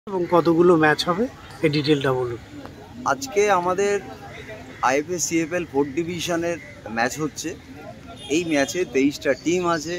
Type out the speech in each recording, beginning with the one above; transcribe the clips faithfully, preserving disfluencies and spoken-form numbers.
এবং কতগুলো ম্যাচ হবে এই ডিটেলটা বলুন। আজকে আমাদের আইএফএ সিএফএল ফোর্থ ডিভিশনের ম্যাচ হচ্ছে। এই ম্যাচে তেইশটা টিম আছে।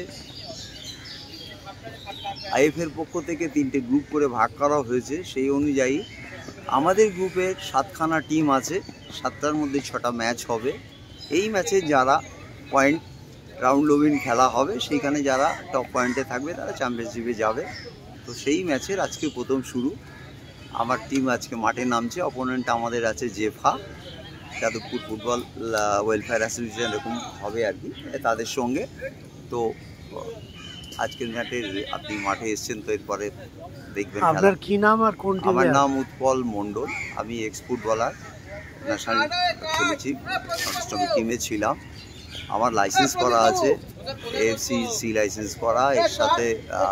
আইএফএর পক্ষ থেকে তিনটে গ্রুপ করে ভাগ করা হয়েছে। সেই অনুযায়ী আমাদের গ্রুপের সাতখানা টিম আছে, সাতটার মধ্যে ছটা ম্যাচ হবে। এই ম্যাচে যারা পয়েন্ট রাউন্ড রবিন খেলা হবে, সেইখানে যারা টপ পয়েন্টে থাকবে তারা চ্যাম্পিয়নশিপে যাবে। তো সেই ম্যাচের আজকে প্রথম শুরু। আমার টিম আজকে মাঠে নামছে। অপোনেন্ট আমাদের আছে জেফা, যাদবপুর ফুটবল ওয়েলফেয়ার অ্যাসোসিয়েশন, এরকম হবে আর কি, তাদের সঙ্গে। তো আজকের ম্যাচে আপনি মাঠে এসছেন, তো এরপরে দেখবেন। আপনার কি নাম আর কোন টিম? আমার নাম উৎপল মণ্ডল। আমি এক্স ফুটবলার, ন্যাশনাল খেলেছি, অষ্টমী টিমে ছিলাম। আমার লাইসেন্স করা আছে, এএফসি সি লাইসেন্স করা, এর সাথে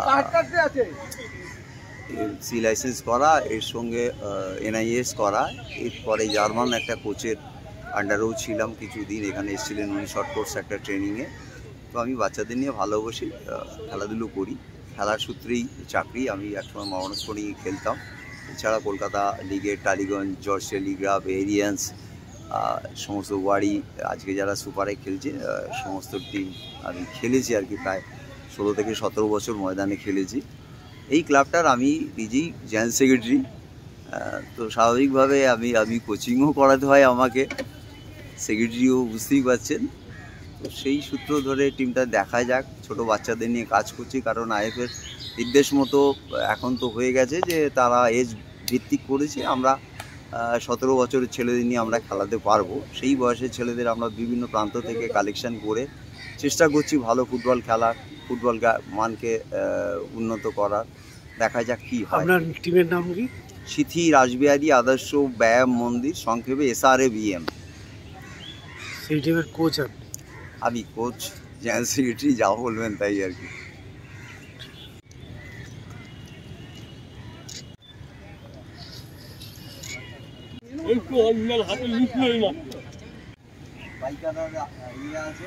সি লাইসেন্স করা, এর সঙ্গে এনআইএস করা। এরপরে জার্মান একটা কোচের আন্ডারেও ছিলাম কিছুদিন। এখানে এসেছিলেন উনি শর্ট কোর্স একটা ট্রেনিংয়ে। তো আমি বাচ্চাদের নিয়ে ভালোবাসি, খেলাধুলো করি। খেলার সূত্রেই চাকরি। আমি একসময় মহারাজ স্পোর্টিংয়ে খেলতাম। এছাড়া কলকাতা লিগের টালিগঞ্জ, জর্জ টেলিগ্রাফ, এরিয়ান্স, সমস্ত ওয়ারি, আজকে যারা সুপারে খেলছে সমস্ত টিম আমি খেলেছি আর কি। প্রায় ষোলো থেকে সতেরো বছর ময়দানে খেলেছি। এই ক্লাবটার আমি নিজেই জেনারেল সেক্রেটারি। তো স্বাভাবিকভাবে আমি আমি কোচিংও করাতে হয় আমাকে, সেক্রেটারিও বুঝতেই পারছেন। তো সেই সূত্র ধরে টিমটা দেখা যাক। ছোট বাচ্চাদের নিয়ে কাজ করছি, কারণ আইএফের নির্দেশ মতো এখন তো হয়ে গেছে যে তারা এজ ভিত্তিক করেছে। আমরা সতেরো বছরের ছেলেদের নিয়ে আমরা খেলাতে পারবো। সেই বয়সের ছেলেদের আমরা বিভিন্ন প্রান্ত থেকে কালেকশন করে চেষ্টা করছি ভালো ফুটবল খেলার, ফুটবল মানকে উন্নত করার। দেখা যাক কি হয়। আপনার টিমের নাম কি? সিথি রাসবিহারী আদর্শ ব্যায়াম মন্দির, সংক্ষেপে এসআরএ বিএম। সেই টিমের কোচ আপনি? আমি কোচ, জেনারেল সেক্রেটারি, যা বলবেন তাই আর কি। একটু অন্যের হাতে লিখলেই না বাইকাররা ইয়ে আছে।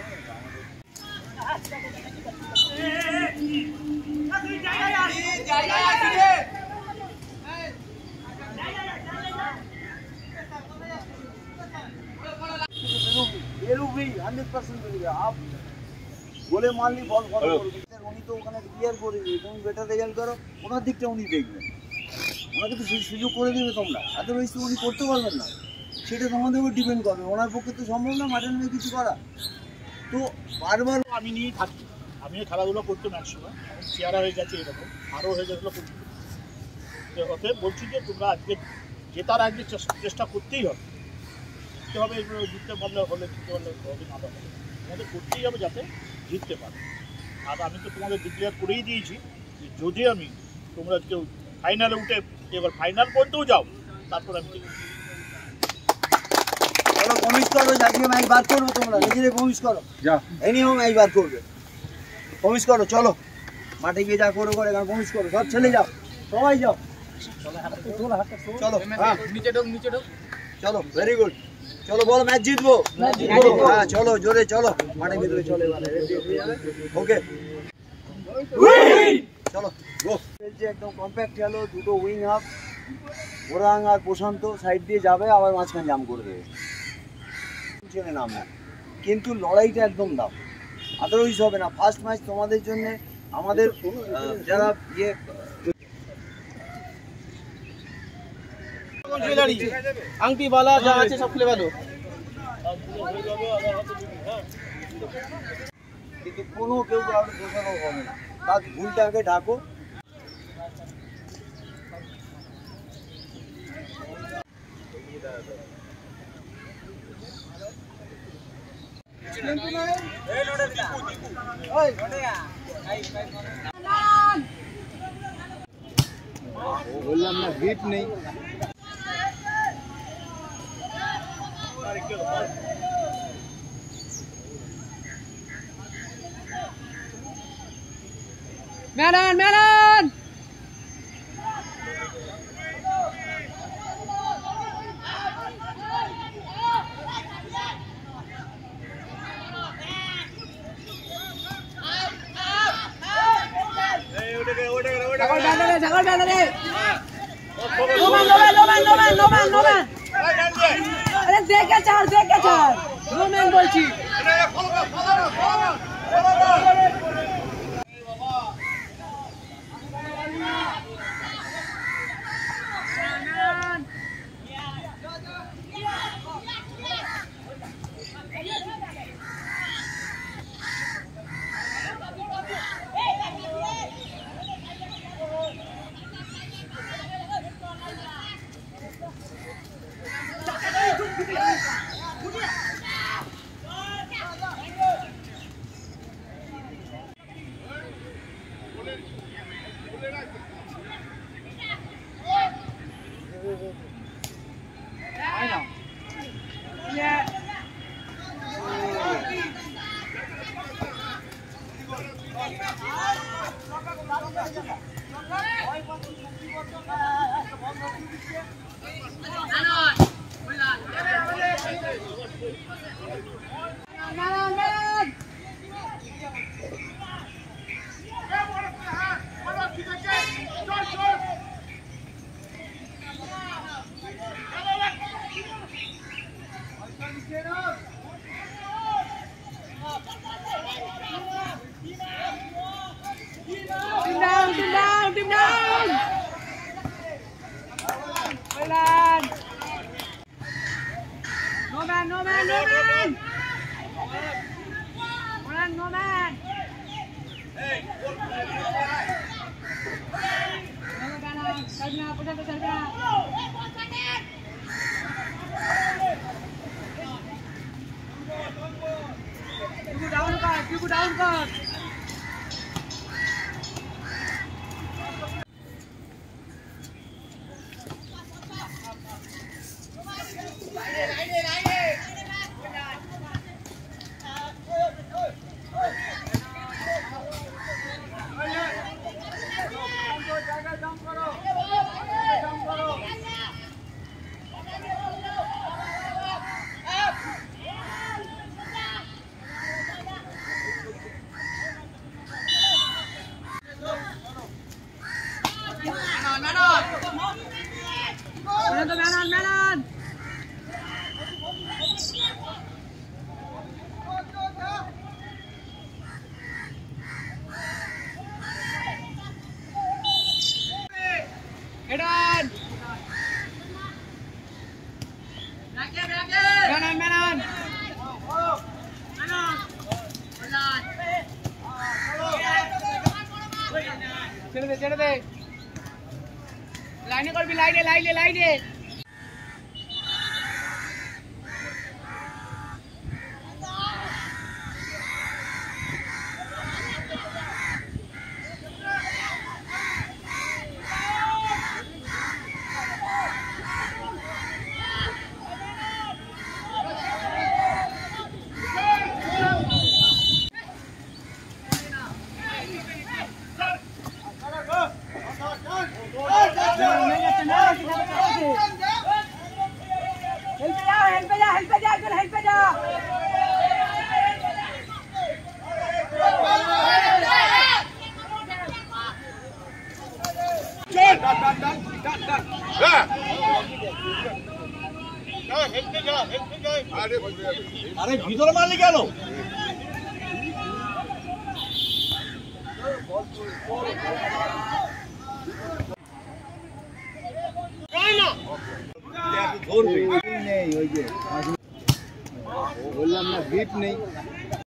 বলে মানলি বল ফলো করবে। উনি তো ওখানে ক্লিয়ার করে দিবে, তুমি বেটার রেজাল্ট করো, ওনার দিকটা উনি দেখবেন। ওনাকে তো সুযোগ করে দেবে তোমরা, আদারওয়াইজ তো উনি করতে পারবেন না। সেটা তোমাদের উপর ডিপেন্ড করবে। ওনার পক্ষে তো সম্ভব না মাঠে নিয়ে কিছু করা। তো বারবার আমি নিয়েই থাকি। আমিও খেলাধুলো করতাম একসময়, এখন চেয়ারা হয়ে গেছে, এরকম আরও হয়ে গেছিলো। অতএব বলছি যে তোমরা আজকে জেতার আগে চেষ্টা করতেই হবে। জিততে হবে, জিততে পারলে হলে জিততে পারলে হবে, না পারলে আমাদের করতেই হবে যাতে জিততে পারে। আর আমি তো তোমাদের ডিক্লেয়ার করেই দিয়েছি যে যদি আমি তোমরা কেউ ফাইনালে উঠে এবার ফাইনাল পর্যন্তও যাও, তারপর আমি চলো প্রমিস করো, জাতীয় ম্যাচ বার করবো। তোমরা নিজেদের প্রমিস করো, এনিও ম্যাচ বার করবে। প্রমিস করো, চলো মাঠে গিয়ে যা করো করে প্রমিস করো। সব ছেলে যাও, সবাই যাও, চলো নিচে ঢোক, নিচে ঢোক, চলো। ভেরি গুড, চলো বলো ম্যাচ জিতবো। হ্যাঁ চলো জোরে চলো, মাঠের ভিতরে চলো। ওকে চলো গো। একদম কম্প্যাক্ট খেলো। দুটো উইং হাফ, ওরাং আর প্রশান্ত সাইড দিয়ে যাবে, আবার মাঝখানে জাম করে দেবে। নাম না, কিন্তু লড়াইটা একদম দাও, আদারওয়াইজ হবে না। ফার্স্ট ম্যাচ তোমাদের জন্য। আমাদের যারা ইয়ে আংটি বালা যা আছে সব খুলে ফেলো, কিন্তু কোনো কেউ কারোর দোষারও হবে না। তার ভুলটাকে ঢাকো। বললাম না হিট নেই। ম্যাডান ম্যাডান ঝাগড় ব্যান্ডারে ঝাগড় ব্যান্ডারে man no man no man no man আরে দেখে ছাড় দেখে ছাড় নো ম্যান বলছি No man, no man, no man. No man, no man. Hey, what? No man, Sarna, put up the Sarna. You go down, car. You go down, car. Melon, melon. Head on. Melon, melon. ছেড়ে দে ছেড়ে দে লাইনে করবি লাইনে লাইনে লাইনে আরে ভিতরে মারলি কেন? বললাম না গিফট নেই।